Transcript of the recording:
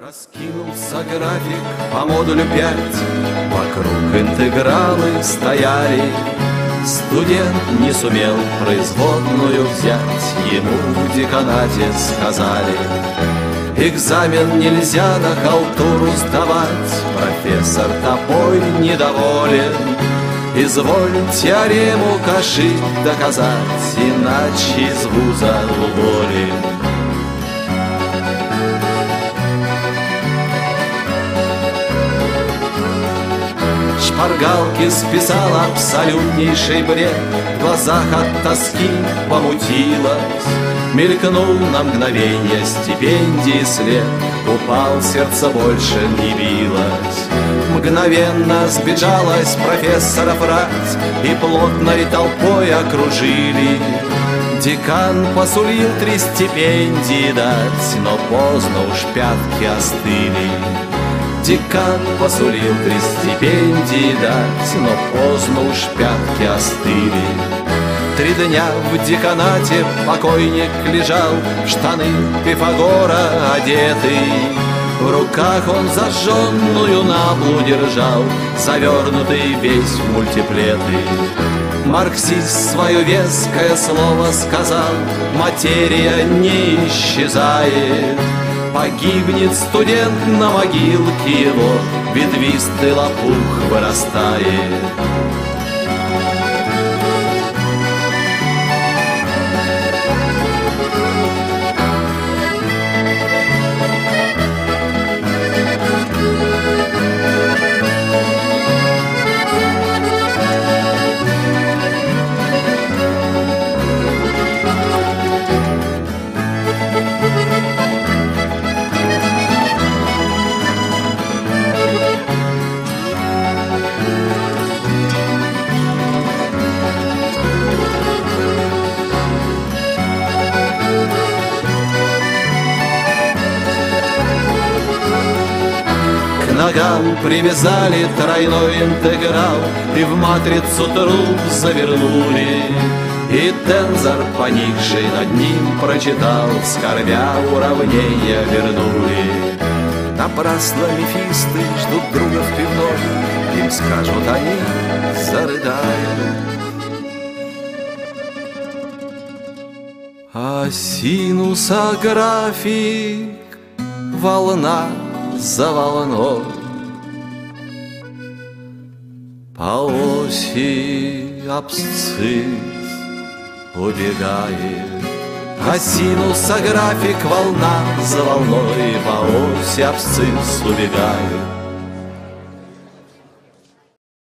Раскинулся график по модулю 5, вокруг интегралы стояли. Студент не сумел производную взять, ему в деканате сказали: экзамен нельзя на халтуру сдавать, профессор тобой недоволен. Изволь теорему Каши доказать, иначе из вуза уволен. Шпаргалки списал абсолютнейший бред, в глазах от тоски помутилось. Мелькнул на мгновенье стипендии след, упал, сердце больше не билось. Мгновенно сбежалась профессора фрать, и плотной толпой окружили. Декан посулил 3 стипендии дать, но поздно уж пятки остыли. Декан посулил 3 стипендии дать, но поздно уж пятки остыли. 3 дня в деканате покойник лежал, в штаны Пифагора одетый. В руках он зажженную наблу держал, завернутый весь в мультиплеты. Марксист свое веское слово сказал: материя не исчезает. Погибнет студент, на могилке его ветвистый лопух вырастает. К ногам привязали тройной интеграл и в матрицу труп завернули. И тензор, поникший над ним, прочитал, скорбя уравнения вернули. Напрасно мефисты ждут друга в пивной, им скажут, они зарыдают. А синуса график волна за волной по оси абсцисс убегает. А синуса график волна за волной по оси абсцисс убегает.